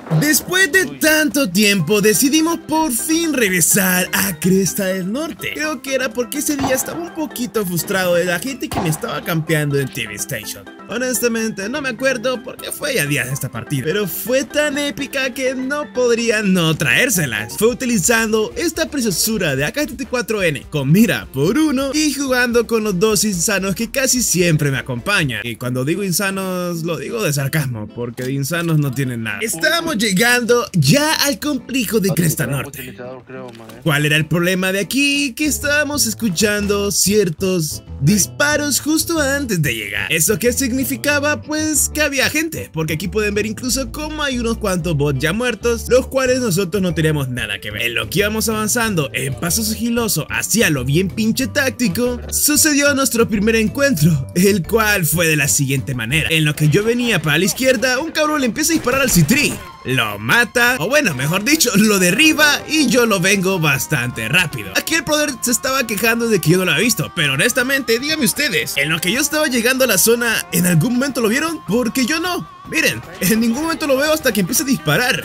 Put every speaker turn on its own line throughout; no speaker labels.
Después de tanto tiempo decidimos por fin regresar a Cresta del Norte. Creo que era porque ese día estaba un poquito frustrado de la gente que me estaba campeando en TV Station. Honestamente no me acuerdo porque fue ya días de esta partida, pero fue tan épica que no podría no traérselas. Fue utilizando esta preciosura de AK-74N con mira por uno y jugando con los dos insanos que casi siempre me acompañan. Y cuando digo insanos lo digo de sarcasmo, porque de insanos no tienen nada. Estábamos llegando ya al complejo de Cresta Norte. ¿Cuál era el problema de aquí? Que estábamos escuchando ciertos disparos justo antes de llegar. ¿Eso qué significaba? Pues que había gente, porque aquí pueden ver incluso cómo hay unos cuantos bots ya muertos, los cuales nosotros no teníamos nada que ver. En lo que íbamos avanzando en paso sigiloso hacia lo bien pinche táctico, sucedió nuestro primer encuentro, el cual fue de la siguiente manera. En lo que yo venía para la izquierda, un cabrón le empieza a disparar al Citri. Lo mata, o bueno, mejor dicho, lo derriba y yo lo vengo bastante rápido. Aquí el brother se estaba quejando de que yo no lo había visto, pero honestamente, díganme ustedes, en lo que yo estaba llegando a la zona, ¿en algún momento lo vieron? Porque yo no. Miren, en ningún momento lo veo hasta que empieza a disparar.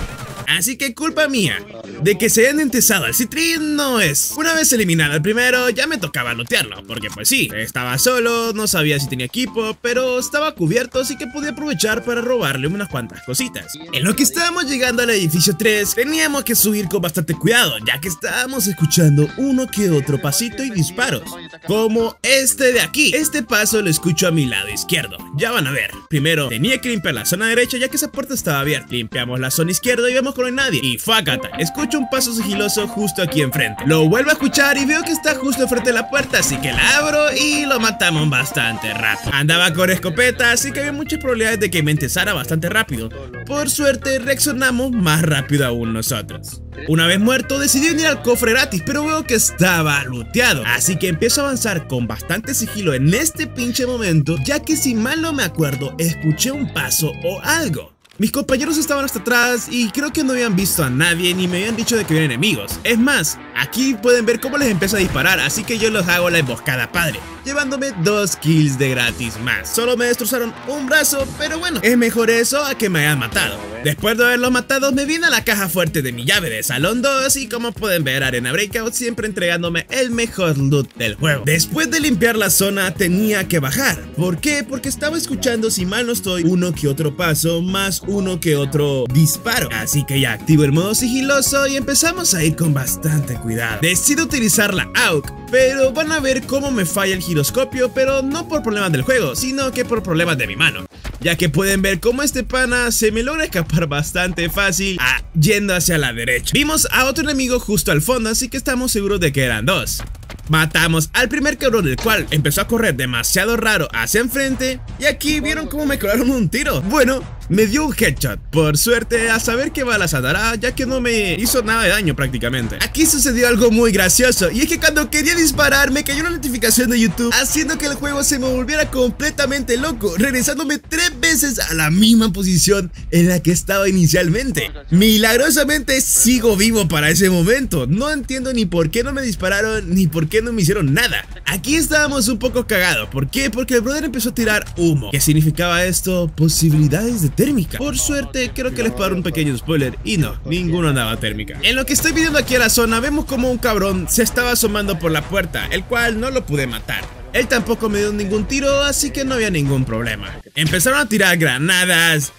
Así que culpa mía de que se hayan entesado al Citri no es. Una vez eliminado el primero, ya me tocaba lootearlo, porque pues sí, estaba solo, no sabía si tenía equipo, pero estaba cubierto, así que podía aprovechar para robarle unas cuantas cositas. En lo que estábamos llegando al edificio 3, teníamos que subir con bastante cuidado, ya que estábamos escuchando uno que otro pasito y disparos, como este de aquí. Este paso lo escucho a mi lado izquierdo, ya van a ver. Primero tenía que limpiar la zona derecha, ya que esa puerta estaba abierta. Limpiamos la zona izquierda y vemos que no hay nadie, y fácata, escucho un paso sigiloso justo aquí enfrente. Lo vuelvo a escuchar y veo que está justo enfrente de la puerta, así que la abro y lo matamos bastante rápido. Andaba con escopeta, así que había muchas probabilidades de que me entesara bastante rápido. Por suerte reaccionamos más rápido aún nosotros. Una vez muerto decidí venir al cofre gratis, pero veo que estaba looteado, así que empiezo a avanzar con bastante sigilo en este pinche momento, ya que si mal no me acuerdo escuché un paso o algo. Mis compañeros estaban hasta atrás y creo que no habían visto a nadie ni me habían dicho de que vienen enemigos. Es más, aquí pueden ver cómo les empiezo a disparar, así que yo los hago la emboscada padre, llevándome 2 kills de gratis más. Solo me destrozaron un brazo, pero bueno, es mejor eso a que me hayan matado. Después de haberlos matado me vine a la caja fuerte de mi llave de Salón 2 y como pueden ver Arena Breakout siempre entregándome el mejor loot del juego. Después de limpiar la zona tenía que bajar. ¿Por qué? Porque estaba escuchando, si mal no estoy, uno que otro paso más uno que otro disparo. Así que ya activo el modo sigiloso y empezamos a ir con bastante cuidado. Decido utilizar la AUG, pero van a ver cómo me falla el giroscopio, pero no por problemas del juego, sino que por problemas de mi mano, ya que pueden ver cómo este pana se me logra escapar bastante fácil yendo hacia la derecha. Vimos a otro enemigo justo al fondo, así que estamos seguros de que eran dos. Matamos al primer cabrón, el cual empezó a correr demasiado raro hacia enfrente, y aquí vieron cómo me clavaron un tiro. Bueno, me dio un headshot. Por suerte, a saber qué balas andará, ya que no me hizo nada de daño prácticamente. Aquí sucedió algo muy gracioso, y es que cuando quería disparar me cayó una notificación de YouTube, haciendo que el juego se me volviera completamente loco, regresándome 3 veces a la misma posición en la que estaba inicialmente. Milagrosamente sigo vivo para ese momento. No entiendo ni por qué no me dispararon, ni por qué no me hicieron nada. Aquí estábamos un poco cagados. ¿Por qué? Porque el brother empezó a tirar humo. ¿Qué significaba esto? Posibilidades de térmica. Por suerte, creo que les puedo dar un pequeño spoiler, y no, ninguno andaba térmica. En lo que estoy viendo aquí a la zona, vemos como un cabrón se estaba asomando por la puerta, el cual no lo pude matar. Él tampoco me dio ningún tiro, así que no había ningún problema. Empezaron a tirar granadas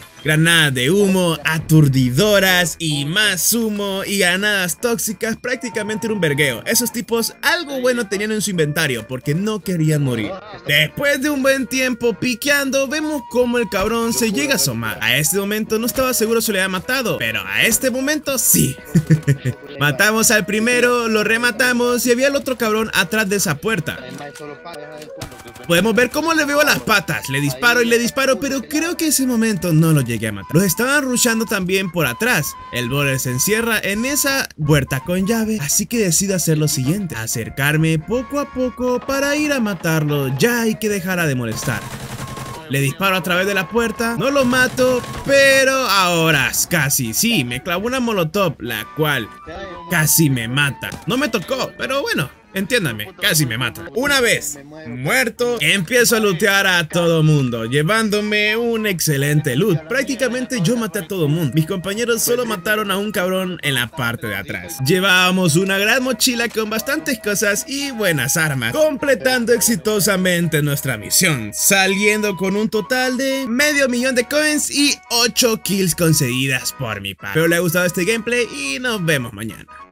de humo, aturdidoras y más humo y granadas tóxicas. Prácticamente era un vergueo. Esos tipos algo bueno tenían en su inventario porque no querían morir. Después de un buen tiempo piqueando, vemos cómo el cabrón se llega a asomar. A este momento no estaba seguro si le había matado, pero a este momento sí. Matamos al primero, lo rematamos y había el otro cabrón atrás de esa puerta. Podemos ver cómo le veo las patas. Le disparo y le disparo, pero creo que ese momento no lo llegué a matar. Los estaban rushando también por atrás. El brother se encierra en esa puerta con llave, así que decido hacer lo siguiente: acercarme poco a poco para ir a matarlo ya y que dejara de molestar. Le disparo a través de la puerta, no lo mato, pero ahora casi sí, me clavó una molotov, la cual casi me mata. No me tocó, pero bueno, Entiéndame, casi me mata. Una vez muerto, empiezo a lootear a todo mundo, llevándome un excelente loot. Prácticamente yo maté a todo mundo. Mis compañeros solo mataron a un cabrón en la parte de atrás. Llevábamos una gran mochila con bastantes cosas y buenas armas, completando exitosamente nuestra misión, saliendo con un total de medio millón de coins y 8 kills concedidas por mi parte. Espero les haya gustado este gameplay y nos vemos mañana.